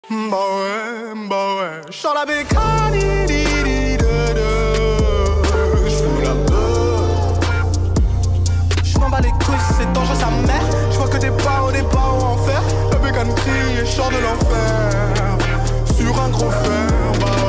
Bah ouais, j'sors la bécane, j'fume la beuh. J'm'en bats les couilles, c'est dangereux sa mère. J'vois que des barreaux en fer. La bécane crie et chante de l'enfer. Sur un gros fer, bah